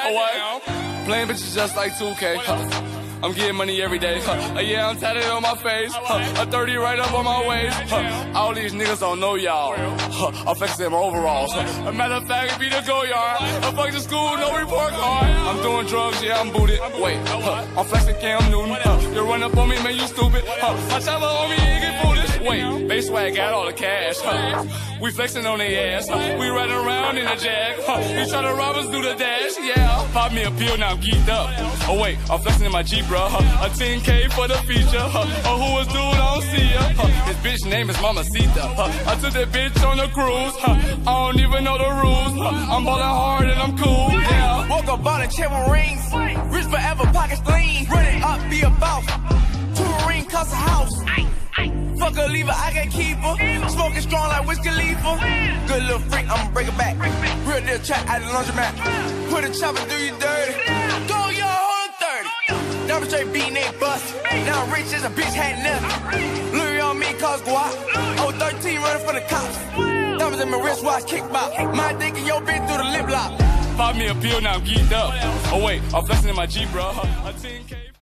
Oh, what? Playing bitches just like 2K. I'm getting money every day. Yeah, I'm tatted on my face. A 30 right up on my waist. All these niggas don't know y'all. I'm flexing in my overalls. A matter of fact, it be the go yard. I fuck the school, no report card. I'm doing drugs, yeah, I'm booted. Wait, I'm flexing Cam Newton. You run up on me, man, you stupid. My chopper on me, you get foolish. Wait, base swag got all the cash. We flexing on their ass. We riding around in a Jag. You try to rob us, do the dash. Yeah, pop me a pill, now I'm geeked up. Oh wait, I'm flexing in my Jeep, bro. A 10K for the feature. Oh, who is dude? I don't see ya. His bitch name is Mamacita. I took that bitch on the cruise. I don't even know the rules. I'm ballin' hard and I'm cool. Yeah. Woke up ballin' check my rings. Rich forever, pockets clean. Run it up, be a boss. 2 ring cost a house. Fuck a lever, I can keep her. Smoking strong like Wiz Khalifa. Good little freak, I'ma break her back. Real deal track at the laundromat. Put a chopper, do you dirty. Go, yo, hold 30. Now I'm straight beating they bust. Now I'm rich as a bitch, had nothing. Louis on me, cause guap. Oh, 13 running for the cops. Diamonds in my wristwatch, kickbox. My dick and your bitch through the lip lock. Pop me a pill, now I'm geeked up. Oh wait, I'm flexing in my Jeep, bro. A 10K.